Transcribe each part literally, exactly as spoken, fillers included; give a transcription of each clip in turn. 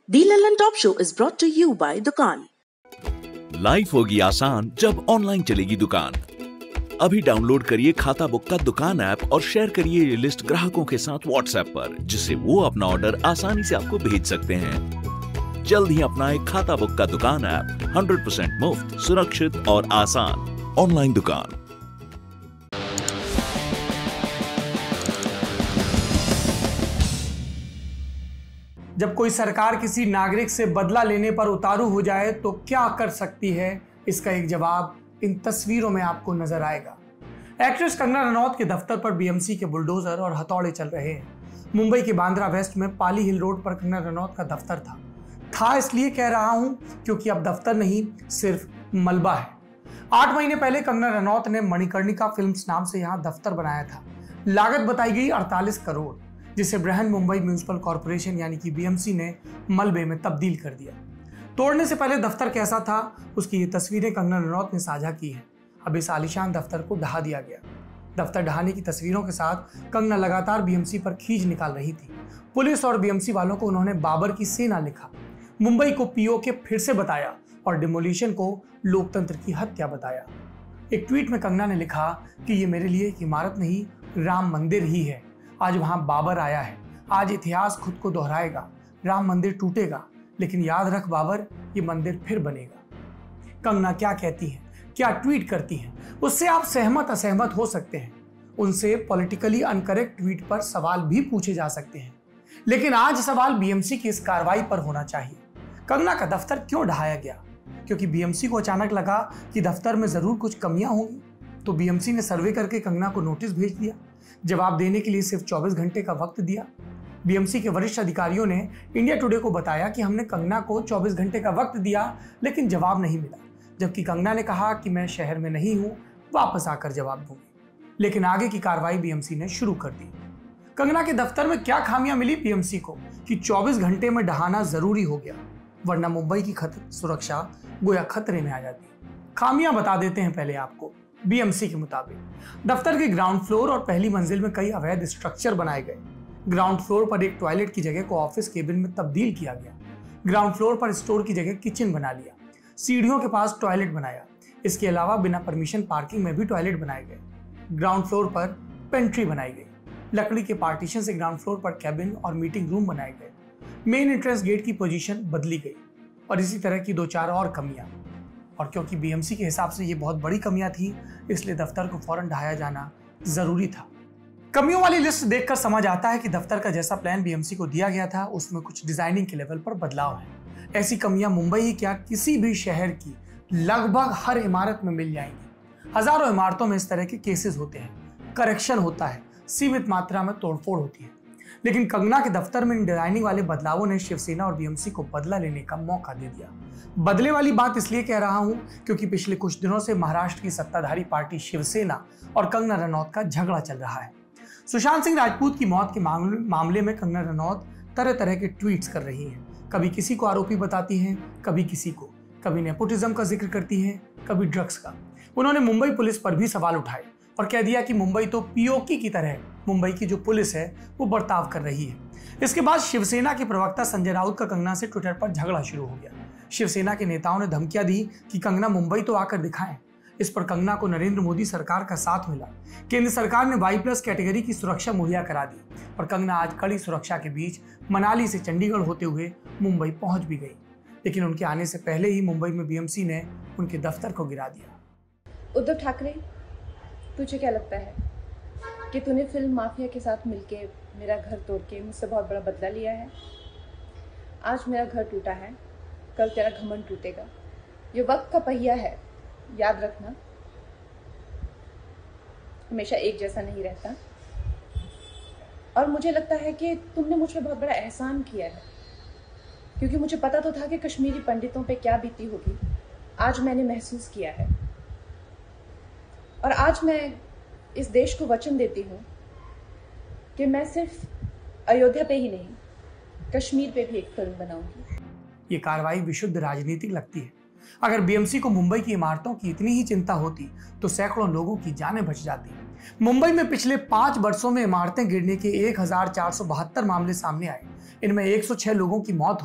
The Lallan top show is brought to you by दुकान। Life होगी आसान जब ऑनलाइन चलेगी दुकान। अभी डाउनलोड करिए खाता बुक का दुकान ऐप और शेयर करिए ये लिस्ट ग्राहकों के साथ व्हाट्सएप पर, जिससे वो अपना ऑर्डर आसानी से आपको भेज सकते हैं। जल्द ही अपनाएं खाता बुक का दुकान ऐप, हंड्रेड परसेंट मुफ्त, सुरक्षित और आसान ऑनलाइन दुकान। जब कोई सरकार किसी नागरिक से बदला लेने पर उतारू हो जाए तो क्या कर सकती है, इसका एक जवाब इन तस्वीरों में आपको नजर आएगा। एक्ट्रेस कंगना रनौत के दफ्तर पर बीएमसी के बुलडोजर और हथौड़े चल रहे हैं। मुंबई के बांद्रा वेस्ट में पाली हिल रोड पर कंगना रनौत का दफ्तर था था इसलिए कह रहा हूं क्योंकि अब दफ्तर नहीं, सिर्फ मलबा है। आठ महीने पहले कंगना रनौत ने मणिकर्णिका फिल्म्स नाम से यहां दफ्तर बनाया था। लागत बताई गई अड़तालीस करोड़, जिसे बृहन मुंबई म्यूनिसिपल कॉर्पोरेशन यानी कि बीएमसी ने मलबे में तब्दील कर दिया। तोड़ने से पहले दफ्तर कैसा था, उसकी ये तस्वीरें कंगना रनौत ने साझा की हैं। अब इस आलीशान दफ्तर को ढहा दिया गया। दफ्तर ढहाने की तस्वीरों के साथ कंगना लगातार बीएमसी पर खींच निकाल रही थी। पुलिस और बीएमसी वालों को उन्होंने बाबर की सेना लिखा, मुंबई को पीओके फिर से बताया और डिमोलिशन को लोकतंत्र की हत्या बताया। एक ट्वीट में कंगना ने लिखा कि ये मेरे लिए एक इमारत नहीं, राम मंदिर ही है। आज वहां बाबर आया है, आज इतिहास खुद को दोहराएगा। राम मंदिर टूटेगा, लेकिन याद रख बाबर, ये मंदिर फिर बनेगा। कंगना क्या कहती हैं, क्या ट्वीट करती हैं, उससे आप सहमत असहमत हो सकते हैं। उनसे पॉलिटिकली अनकरेक्ट ट्वीट पर सवाल भी पूछे जा सकते हैं, लेकिन आज सवाल बीएमसी की इस कार्रवाई पर होना चाहिए। कंगना का दफ्तर क्यों ढहाया गया? क्योंकि बीएमसी को अचानक लगा कि दफ्तर में जरूर कुछ कमियां होंगी, तो बीएमसी ने सर्वे करके कंगना को नोटिस भेज दिया। जवाब देने के लिए सिर्फ चौबीस घंटे का वक्त दिया। बीएमसी के वरिष्ठ अधिकारियों ने इंडिया टुडे को बताया कि हमने कंगना को चौबीस घंटे का वक्त दिया, लेकिन जवाब नहीं मिला। जबकि कंगना ने कहा कि मैं शहर में नहीं हूं, वापस आकर जवाब दूंगी। लेकिन आगे की कार्रवाई बीएमसी ने शुरू कर दी। कंगना के दफ्तर में क्या खामियां मिली बीएमसी को कि चौबीस घंटे में ढहाना जरूरी हो गया, वरना मुंबई की खत सुरक्षा गोया खतरे में आ जाती। खामियां बता देते हैं पहले आपको। बीएमसी के मुताबिक दफ्तर के ग्राउंड फ्लोर और पहली मंजिल में कई अवैध स्ट्रक्चर बनाए गए। ग्राउंड फ्लोर पर एक टॉयलेट की जगह को ऑफिस केबिन में तब्दील किया गया। ग्राउंड फ्लोर पर स्टोर की जगह किचन बना लिया। सीढ़ियों के पास टॉयलेट बनाया। इसके अलावा बिना परमिशन पार्किंग में भी टॉयलेट बनाए गए। ग्राउंड फ्लोर पर पेंट्री बनाई गई। लकड़ी के पार्टीशन से ग्राउंड फ्लोर पर कैबिन और मीटिंग रूम बनाए गए। मेन एंट्रेंस गेट की पोजीशन बदली गई और इसी तरह की दो चार और कमियां। और क्योंकि बीएमसी के हिसाब से ये बहुत बड़ी कमियां थी, इसलिए दफ्तर को फौरन ढहाया जाना जरूरी था। कमियों वाली लिस्ट देखकर समझ आता है कि दफ्तर का जैसा प्लान बीएमसी को दिया गया था, उसमें कुछ डिजाइनिंग के लेवल पर बदलाव है। ऐसी कमियां मुंबई ही क्या, किसी भी शहर की लगभग हर इमारत में मिल जाएंगी। हजारों इमारतों में इस तरह के केसेस होते हैं, करेक्शन होता है, सीमित मात्रा में तोड़फोड़ होती है। लेकिन कंगना के दफ्तर में इन डिजाइनिंग वाले बदलावों ने शिवसेना और बीएमसी को बदला लेने का मौका दे दिया। बदले वाली बात इसलिए कह रहा हूं क्योंकि पिछले कुछ दिनों से महाराष्ट्र की सत्ताधारी पार्टी शिवसेना और कंगना रनौत का झगड़ा चल रहा है। सुशांत सिंह राजपूत की मौत के मामले में कंगना रनौत तरह तरह के ट्वीट्स कर रही हैं। कभी किसी को आरोपी बताती हैं, कभी किसी को, कभी नेपोटिज्म का जिक्र करती हैं, कभी ड्रग्स का। उन्होंने मुंबई पुलिस पर भी सवाल उठाए और कह दिया कि मुंबई तो पीओके की तरह मुंबई की जो पुलिस है वो बर्ताव कर रही है। इसके बाद शिवसेना के प्रवक्ता संजय राउत का कंगना से ट्विटर पर झगड़ा शुरू हो गया। शिवसेना के नेताओं ने धमकियां दी कि कंगना मुंबई तो आकर दिखाएं। इस पर कंगना को नरेंद्र मोदी सरकार का साथ मिला। केंद्र सरकार ने वाई प्लस कैटेगरी की सुरक्षा मुहैया करा दी और कंगना आज कड़ी सुरक्षा के बीच मनाली से चंडीगढ़ होते हुए मुंबई पहुंच भी गई। लेकिन उनके आने से पहले ही मुंबई में बीएमसी ने उनके दफ्तर को गिरा दिया। उद्धव ठाकरे, तुझे क्या लगता है कि तूने फिल्म माफिया के साथ मिलके मेरा घर तोड़ के मुझसे बहुत बड़ा बदला लिया है? आज मेरा घर टूटा है, कल तेरा घमंड टूटेगा। ये वक्त का पहिया है, याद रखना, हमेशा एक जैसा नहीं रहता। और मुझे लगता है कि तुमने मुझ पर बहुत बड़ा एहसान किया है, क्योंकि मुझे पता तो था कि कश्मीरी पंडितों पे क्या बीती होगी। आज मैंने महसूस किया है और आज मैं इस देश को वचन देती हूँ कि मैं सिर्फ अयोध्या पे ही नहीं, कश्मीर पे भी एक फिल्म बनाऊंगी। ये कार्रवाई विशुद्ध राजनीतिक लगती है। अगर बीएमसी को मुंबई की इमारतों की इतनी ही चिंता होती तो सैकड़ों लोगों की जानें बच जाती। मुंबई में पिछले पांच वर्षों में इमारतें गिरने के एक हजार चार सौ बहत्तर मामले सामने आए। इनमें एक सौ छह लोगों की मौत हुई,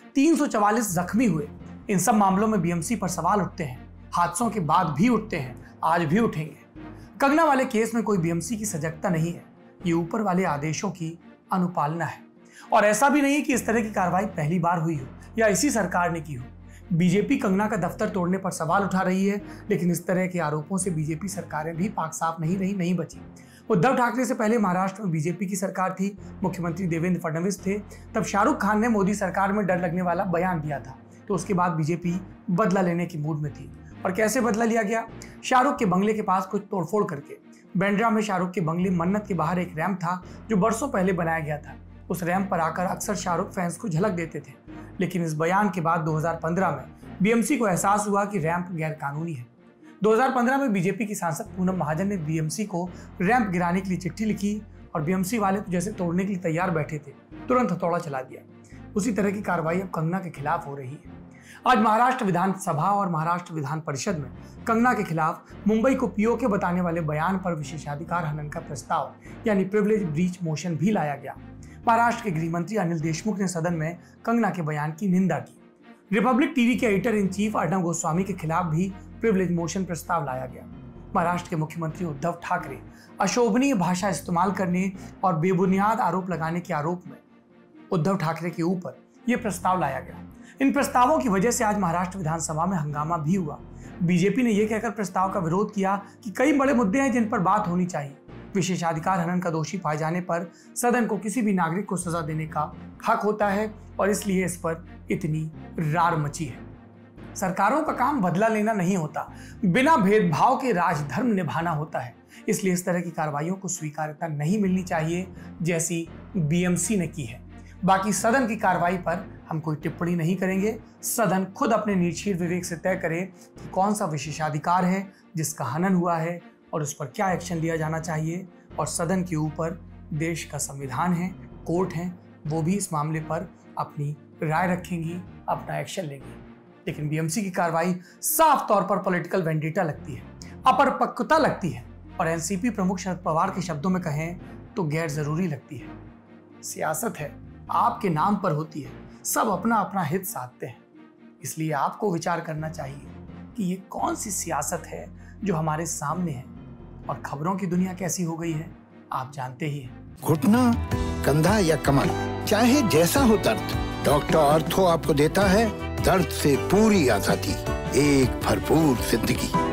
तीन सौ चवालीस जख्मी हुए। इन सब मामलों में बीएमसी पर सवाल उठते हैं, हादसों के बाद भी उठते हैं, आज भी उठेंगे। कंगना वाले केस में कोई बीएमसी की सजगता नहीं है, ये ऊपर वाले आदेशों की अनुपालना है। और ऐसा भी नहीं कि इस तरह की कार्रवाई पहली बार हुई हो या इसी सरकार ने की हो। बीजेपी कंगना का दफ्तर तोड़ने पर सवाल उठा रही है, लेकिन इस तरह के आरोपों से बीजेपी सरकारें भी पाक साफ नहीं रही, नहीं बची। उद्धव ठाकरे से पहले महाराष्ट्र में बीजेपी की सरकार थी, मुख्यमंत्री देवेंद्र फडणवीस थे। तब शाहरुख खान ने मोदी सरकार में डर लगने वाला बयान दिया था, तो उसके बाद बीजेपी बदला लेने की मूड में थी। और कैसे बदला लिया गया? शाहरुख के बंगले के पास कुछ तोड़फोड़ करके। बांद्रा में शाहरुख के बंगले मन्नत के बाहर एक रैंप था जो बरसों पहले बनाया गया था। उस रैंप पर आकर अक्सर शाहरुख फैंस को झलक देते थे, लेकिन इस बयान के बाद दो हज़ार पंद्रह में बीएमसी को एहसास हुआ कि रैंप गैर कानूनी है। दो हज़ार पंद्रह में बीजेपी की सांसद पूनम महाजन ने बीएमसी को रैंप गिराने के लिए चिट्ठी लिखी और बीएमसी वाले तो जैसे तोड़ने के लिए तैयार बैठे थे, तुरंत हथौड़ा चला दिया। उसी तरह की कार्रवाई अब कंगना के खिलाफ हो रही है। आज महाराष्ट्र विधानसभा और महाराष्ट्र विधान परिषद में कंगना के खिलाफ मुंबई को पीओके बताने वाले बयान पर विशेषाधिकार हनन का प्रस्ताव यानी प्रिविलेज ब्रीच मोशन भी लाया गया। महाराष्ट्र के गृह मंत्री अनिल देशमुख ने सदन में कंगना के बयान की निंदा की। रिपब्लिक टीवी के editor in chief Arnab Goswami के खिलाफ भी प्रिविलेज मोशन प्रस्ताव लाया गया। महाराष्ट्र के मुख्यमंत्री उद्धव ठाकरे अशोभनीय भाषा इस्तेमाल करने और बेबुनियाद आरोप लगाने के आरोप में उद्धव ठाकरे के ऊपर यह प्रस्ताव लाया गया। इन प्रस्तावों की वजह से आज महाराष्ट्र विधानसभा में हंगामा भी हुआ। बीजेपी ने यह कहकर प्रस्ताव का विरोध किया कि कई बड़े मुद्दे हैं जिन पर बात होनी चाहिए। विशेषाधिकार हनन का दोषी पाए जाने पर सदन को किसी भी नागरिक को सजा देने का हक होता है और इसलिए इस पर इतनी रार मची है। सरकारों का काम बदला लेना नहीं होता, बिना भेदभाव के राजधर्म निभाना होता है। इसलिए इस तरह की कार्रवाइयों को स्वीकार्यता नहीं मिलनी चाहिए जैसी बीएमसी ने की है। बाकी सदन की कार्रवाई पर हम कोई टिप्पणी नहीं करेंगे। सदन खुद अपने निर्शील विवेक से तय करे कि कौन सा विशेषाधिकार है जिसका हनन हुआ है और उस पर क्या एक्शन लिया जाना चाहिए। और सदन के ऊपर देश का संविधान है, कोर्ट है, वो भी इस मामले पर अपनी राय रखेंगी, अपना एक्शन लेंगी। लेकिन बीएमसी की कार्रवाई साफ तौर पर पॉलिटिकल वेंडेटा लगती है, अपरपक्वता लगती है और एनसीपी प्रमुख शरद पवार के शब्दों में कहें तो गैर जरूरी लगती है। सियासत है, आपके नाम पर होती है, सब अपना अपना हित साधते हैं। इसलिए आपको विचार करना चाहिए कि ये कौन सी सियासत है जो हमारे सामने है और खबरों की दुनिया कैसी हो गई है आप जानते ही हैं। घुटना, कंधा या कमर, चाहे जैसा हो दर्द, डॉक्टर ऑर्थो आपको देता है दर्द से पूरी आजादी, एक भरपूर जिंदगी।